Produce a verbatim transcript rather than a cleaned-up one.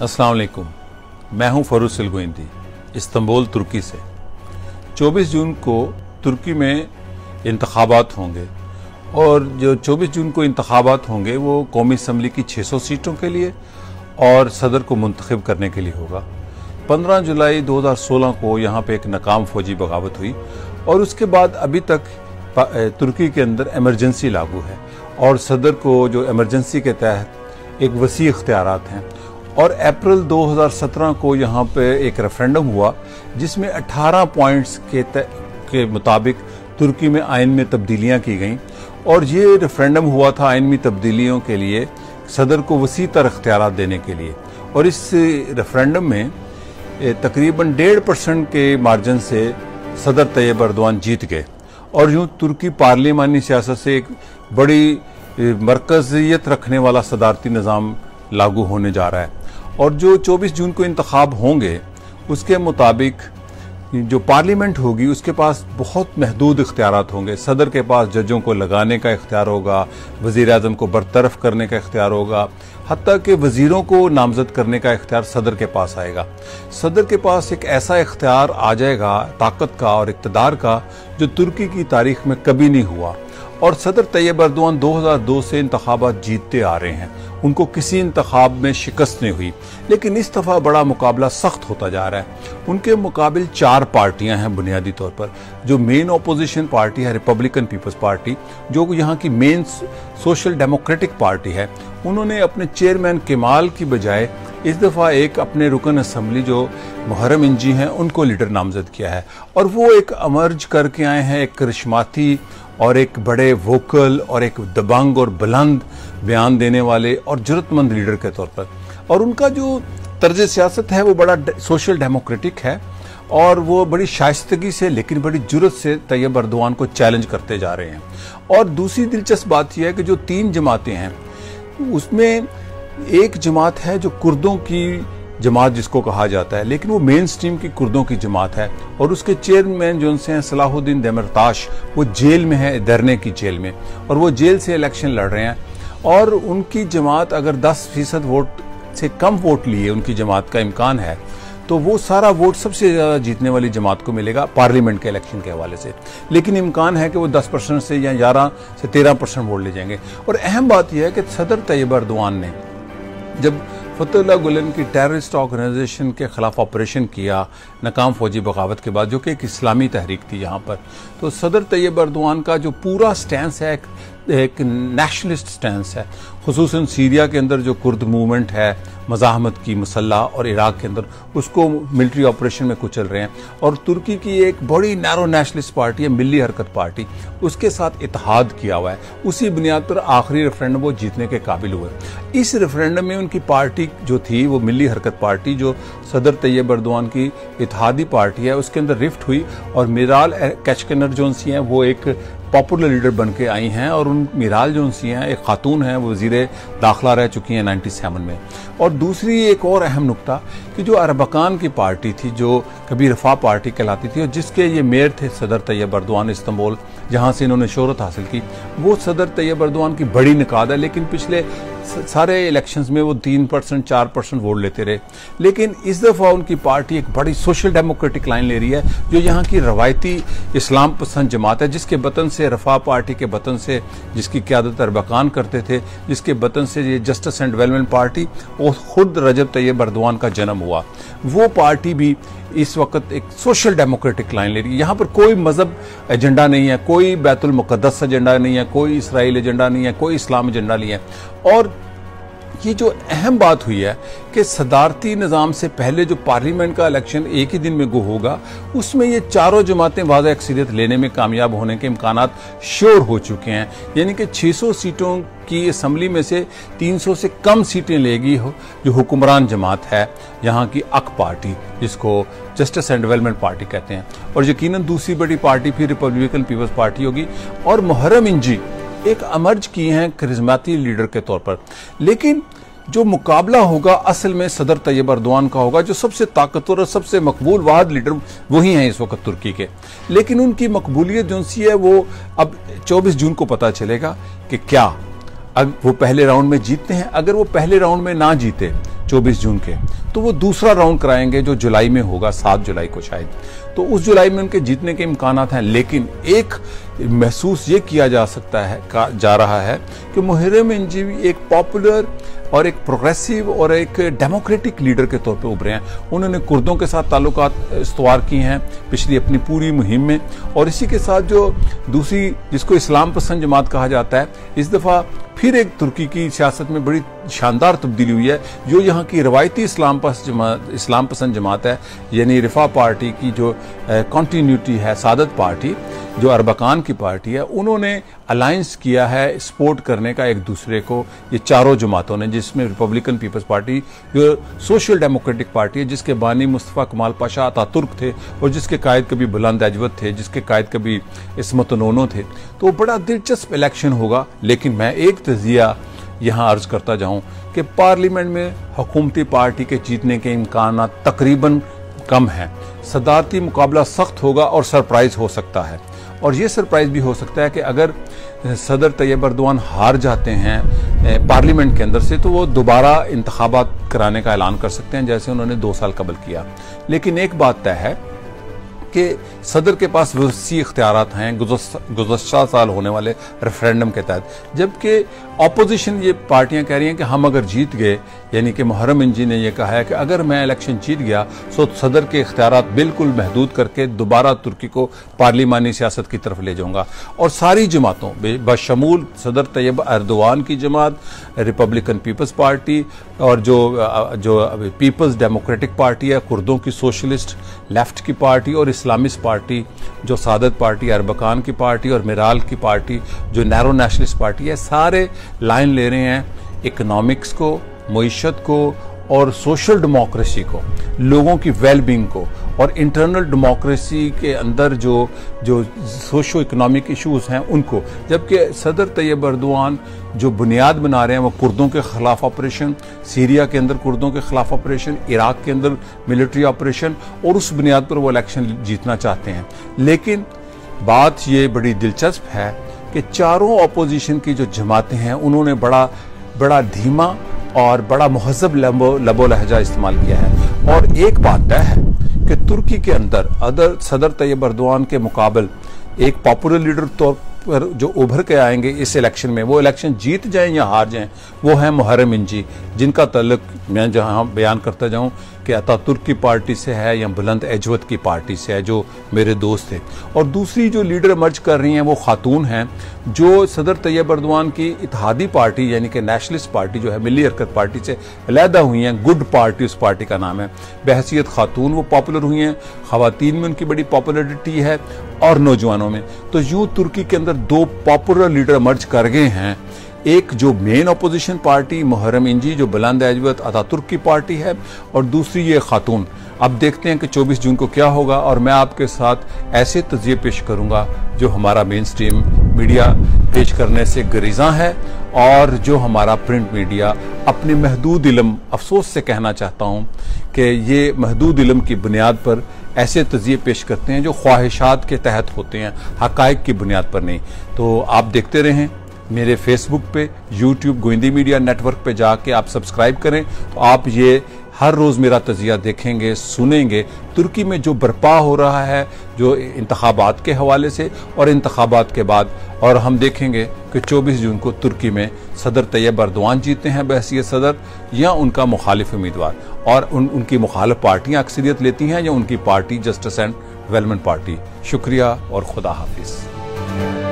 अस्सलाम वालेकुम, मैं हूं फर्रुख सोहैल गोइंदी, इस्तांबुल तुर्की से। चौबीस जून को तुर्की में इंतखाबात होंगे और जो चौबीस जून को इंतखाबात होंगे वो कौमी असम्बली की छह सौ सीटों के लिए और सदर को मुंतखब करने के लिए होगा। पंद्रह जुलाई दो हज़ार सोलह को यहाँ पे एक नाकाम फौजी बगावत हुई और उसके बाद अभी तक तुर्की के अंदर एमरजेंसी लागू है और सदर को जो एमरजेंसी के तहत एक वसी इख्तियारात हैं। और अप्रैल दो हज़ार सत्रह को यहाँ पे एक रेफरेंडम हुआ जिसमें अठारह पॉइंट्स के के मुताबिक तुर्की में आइन में तब्दीलियाँ की गईं और ये रेफरेंडम हुआ था आइन में तब्दीलियों के लिए सदर को वसी तर इख्तियारात देने के लिए। और इस रेफरेंडम में तकरीबन डेढ़ परसेंट के मार्जिन से सदर तैयब एर्दोआन जीत गए और यूँ तुर्की पार्लिमानी सियासत से एक बड़ी मरकजियत रखने वाला सदारती निज़ाम लागू होने जा रहा है। और जो चौबीस जून को इंतखाब होंगे उसके मुताबिक जो पार्लियामेंट होगी उसके पास बहुत महदूद इख्तियारात होंगे। सदर के पास जजों को लगाने का इख्तियार होगा, वज़ीर आज़म को बरतरफ करने का इख्तियार होगा, हत्ता कि वज़ीरों को नामजद करने का इख्तियार सदर के पास आएगा। सदर के पास एक ऐसा इख्तियार आ जाएगा ताकत का और इक़्तिदार का जो तुर्की की तारीख में कभी नहीं हुआ। और सदर तैयब एर्दोआन दो हज़ार दो से इंतखाबात जीतते आ रहे हैं, उनको किसी इंतखाब में शिकस्त नहीं हुई, लेकिन इस दफ़ा बड़ा मुकाबला सख्त होता जा रहा है। उनके मुकाबिल चार पार्टियां हैं बुनियादी तौर पर। जो मेन अपोजिशन पार्टी है रिपब्लिकन पीपल्स पार्टी, जो यहाँ की मेन सोशल डेमोक्रेटिक पार्टी है, उन्होंने अपने चेयरमैन केमाल की बजाय इस दफ़ा एक अपने रुकन असम्बली जो मुहर्रम इंजी हैं उनको लीडर नामजद किया है। और वो एक अमर्ज करके आए हैं, एक करिश्माती और एक बड़े वोकल और एक दबंग और बुलंद बयान देने वाले और जरूरतमंद लीडर के तौर पर। और उनका जो तर्ज सियासत है वो बड़ा सोशल डेमोक्रेटिक है और वो बड़ी शाइस्तगी से लेकिन बड़ी जुर्रत से तैयब एर्दोआन को चैलेंज करते जा रहे हैं। और दूसरी दिलचस्प बात यह है कि जो तीन जमातें हैं उसमें एक जमात है जो कुर्दों की जमात जिसको कहा जाता है, लेकिन वो मेन स्ट्रीम की कुर्दों की जमात है और उसके चेयरमैन जो उनसे हैं सलाहुद्दीन देमिरताश, वो जेल में है, दरने की जेल में, और वो जेल से इलेक्शन लड़ रहे हैं। और उनकी जमात अगर दस फीसद वोट से कम वोट लिए उनकी जमात का इम्कान है तो वो सारा वोट सबसे ज़्यादा जीतने वाली जमात को मिलेगा पार्लियामेंट के इलेक्शन के हवाले से। लेकिन इम्कान है कि वो दस परसेंट से या ग्यारह से तेरह परसेंट वोट ले जाएंगे। और अहम बात यह है कि सदर तैयब एर्दोआन ने जब फतहुल्लाह गुलन की टेररिस्ट ऑर्गेनाइजेशन के खिलाफ ऑपरेशन किया नाकाम फौजी बगावत के बाद, जो कि एक इस्लामी तहरीक थी यहाँ पर, तो सदर तैयब एर्दोआन का जो पूरा स्टैंस है एक, एक नेशनलिस्ट स्टैंस है। खुसूसन सीरिया के अंदर जो कुर्द मूवमेंट है मज़ाहमत की मुसल्ला और इराक के अंदर उसको मिलिट्री ऑपरेशन में कुचल रहे हैं। और तुर्की की एक बड़ी नैरो नेशनलिस्ट पार्टी है मिल्ली हरकत पार्टी, उसके साथ इत्तेहाद किया हुआ है। उसी बुनियाद पर आखिरी रेफरेंडम वो जीतने के काबिल हुए। इस रेफरेंडम में उनकी पार्टी जो थी वो मिल्ली हरकत पार्टी जो सदर तैयब एर्दोआन की इत्तेहादी पार्टी है उसके अंदर रिफ्ट हुई और मिराल कैचकनर जो सी हैं वो एक पॉपुलर लीडर बन के आई हैं। और उन मिराल जो सी हैं एक खातून हैं, वो वज़ीर दाखिला रह चुकी हैं सत्तानवे में। और दूसरी एक और अहम नुक्ता कि जो अरबकान की पार्टी थी जो कभी रफा पार्टी कहलाती थी और जिसके ये मेयर थे सदर तैयब एर्दोआन इस्तांबुल, जहाँ से इन्होंने शोहरत हासिल की, वो सदर तैयब एर्दोआन की बड़ी निकाद है। लेकिन पिछले सारे इलेक्शंस में वो तीन परसेंट चार परसेंट वोट लेते रहे। लेकिन इस दफ़ा उनकी पार्टी एक बड़ी सोशल डेमोक्रेटिक लाइन ले रही है जो यहाँ की रवायती इस्लाम पसंद जमात है, जिसके बतन से रफा पार्टी के बतन से जिसकी क़यादत अरबकान करते थे, जिसके बतन से ये जस्टिस एंड डेवलपमेंट पार्टी और खुद रजब तैयब एर्दोआन का जन्म हुआ, वो पार्टी भी इस वक्त एक सोशल डेमोक्रेटिक लाइन ले रही है। यहाँ पर कोई मजहब एजेंडा नहीं है, कोई बैतुल मुक़द्दस एजेंडा नहीं है, कोई इसराइल एजेंडा नहीं है, कोई इस्लाम एजेंडा नहीं है। और ये जो अहम बात हुई है कि सदारती निज़ाम से पहले जो पार्लियामेंट का इलेक्शन एक ही दिन में गो होगा, उसमें ये चारों जमातें वाज़ेह अक्सरियत लेने में कामयाब होने के इम्कानात श्योर हो चुके हैं। यानी कि छह सौ सीटों की असम्बली में से तीन सौ से कम सीटें लेगी हो जो हुक्मरान जमात है यहाँ की अक पार्टी, जिसको जस्टिस एंड डेवलपमेंट पार्टी कहते हैं। और यकीनन दूसरी बड़ी पार्टी फिर रिपब्लिकन पीपल्स पार्टी होगी। और मुहर्रम इंजी एक अमर्ज किए हैं करिश्माती लीडर के तौर पर। लेकिन जो मुकाबला होगा असल में सदर तैयब एर्दोआन का होगा, जो सबसे ताकतवर और सबसे मकबूल वाहिद लीडर वही हैं इस वक्त तुर्की के। लेकिन उनकी मकबूलियत जो सी है वो अब चौबीस जून को पता चलेगा कि क्या अब वो पहले राउंड में जीतते हैं, अगर वो पहले राउंड में ना जीते चौबीस जून के, तो वो दूसरा राउंड कराएंगे जो जुलाई में होगा, सात जुलाई को शायद। तो उस जुलाई में उनके जीतने के इम्कानात हैं। लेकिन एक महसूस ये किया जा सकता है जा रहा है कि मुहर्रम इंजी भी एक पॉपुलर और एक प्रोग्रेसिव और एक डेमोक्रेटिक लीडर के तौर पे उभरे हैं। उन्होंने कुर्दों के साथ ताल्लुकात इस्तवार किए हैं पिछली अपनी पूरी मुहिम में, और इसी के साथ जो दूसरी जिसको इस्लाम पसंद जमात कहा जाता है, इस दफ़ा फिर एक तुर्की की सियासत में बड़ी शानदार तब्दीली हुई है। जो यहाँ की रवायती इस्लाम पसंद जमात इस्लाम पसंद जमात है, यानी रिफा पार्टी की जो कॉन्टीन्यूटी है, सादत पार्टी जो अरबकान की पार्टी है, उन्होंने अलायंस किया है सपोर्ट करने का एक दूसरे को, ये चारों जमातों ने, जिसमें रिपब्लिकन पीपल्स पार्टी जो सोशल डेमोक्रेटिक पार्टी है, जिसके बानी मुस्तफ़ा कमाल पाशा अतातुर्क थे और जिसके कायद कभी बुलंद अजवत थे, जिसके कायद कभी इस्मत नोनो थे। तो बड़ा दिलचस्प इलेक्शन होगा। लेकिन मैं एक तजिया यहाँ अर्ज करता जाऊँ कि पार्लियामेंट में हुकूमती पार्टी के जीतने के इम्कान तकरीबन कम हैं। सदारती मुकाबला सख्त होगा और सरप्राइज हो सकता है। और ये सरप्राइज भी हो सकता है कि अगर सदर तैयब एर्दोआन हार जाते हैं पार्लियामेंट के अंदर से, तो वो दोबारा इंतखाबात कराने का ऐलान कर सकते हैं, जैसे उन्होंने दो साल कबल किया। लेकिन एक बात तय है कि सदर के पास वसी इख्तियारात हैं गुज़श्ता साल होने वाले रेफरेंडम के तहत, जबकि अपोजिशन ये पार्टियां कह रही हैं कि हम अगर जीत गए, यानी कि मुहर्रम इंजी ने यह कहा है कि अगर मैं इलेक्शन जीत गया तो सदर के इख्तियारात बिल्कुल महदूद करके दोबारा तुर्की को पार्लिमानी सियासत की तरफ ले जाऊंगा। और सारी जमातों बशमूल सदर तैयब एर्दोआन की जमात, रिपब्लिकन पीपल्स पार्टी और जो जो पीपल्स डेमोक्रेटिक पार्टी है, कुर्दों की सोशलिस्ट लेफ्ट की पार्टी और इस्लामिस्ट पार्टी जो सादत पार्टी, अरबकान की पार्टी और मिराल की पार्टी जो नैरो नेशनलिस्ट पार्टी है, सारे लाइन ले रहे हैं इकोनॉमिक्स को, मईशत को और सोशल डेमोक्रेसी को, लोगों की वेलबींग को और इंटरनल डेमोक्रेसी के अंदर जो जो सोशो इकोनॉमिक इश्यूज हैं उनको। जबकि सदर तैयब एर्दोआन जो बुनियाद बना रहे हैं वो कुर्दों के खिलाफ ऑपरेशन, सीरिया के अंदर कुर्दों के खिलाफ ऑपरेशन, इराक के अंदर मिलिट्री ऑपरेशन, और उस बुनियाद पर वो इलेक्शन जीतना चाहते हैं। लेकिन बात ये बड़ी दिलचस्प है कि चारों अपोजिशन की जो जमातें हैं उन्होंने बड़ा बड़ा धीमा और बड़ा महजब लबो लबो लहजा इस्तेमाल किया है। और एक बात तय है कि तुर्की के अंदर अदर सदर तैयब एर्दोआन के मुकाबल एक पॉपुलर लीडर तौर पर जो उभर के आएंगे इस इलेक्शन में, वो इलेक्शन जीत जाएं या हार जाएं, वो है मुहर्रम इंजी, जिनका तल्लुक मैं जहां बयान करता जाऊं कि अतातुर्क की पार्टी से है या बुलंद अजवत की पार्टी से है, जो मेरे दोस्त थे। और दूसरी जो लीडर मर्ज कर रही हैं वो खातून हैं जो सदर तैयब एर्दोआन की इत्तेहादी पार्टी यानी कि नेशनलिस्ट पार्टी जो है, मिली हरकत पार्टी से अलहदा हुई हैं। गुड पार्टी उस पार्टी का नाम है। बहसीत खातून वो पॉपुलर हुई हैं, खवातीन में उनकी बड़ी पॉपुलरिटी है और नौजवानों में। तो यूं तुर्की के अंदर दो पॉपुलर लीडर मर्ज कर गए हैं। एक जो main opposition party Muharrem Ince जो बुलंद अजवत अतातुर्क की पार्टी है, और दूसरी ये खातून। अब देखते हैं कि चौबीस जून को क्या होगा, और मैं आपके साथ ऐसे तज़िये पेश करूंगा जो हमारा मेन स्ट्रीम मीडिया पेश करने से गुरेज़ां है और जो हमारा प्रिंट मीडिया अपने महदूद इल्म, अफसोस से कहना चाहता हूं कि ये महदूद इल्म की बुनियाद पर ऐसे तज़िये पेश करते हैं जो ख्वाहिशात के तहत होते हैं, हक़ाइक़ की बुनियाद पर नहीं। तो आप देखते रहें मेरे फेसबुक पे, यूट्यूब गोइंदी मीडिया नेटवर्क पे जाके आप सब्सक्राइब करें, तो आप ये हर रोज़ मेरा तज़िया देखेंगे, सुनेंगे। तुर्की में जो बर्पा हो रहा है जो इंतखाबात के हवाले से और इंतखाबात के बाद, और हम देखेंगे कि चौबीस जून को तुर्की में सदर तैयब एर्दोआन जीते हैं बहसीत सदर या उनका मुखालिफ उम्मीदवार, और उन, उनकी मुखालिफ पार्टियां अक्सरियत लेती हैं या उनकी party justice and development party. शुक्रिया और खुदा हाफिज।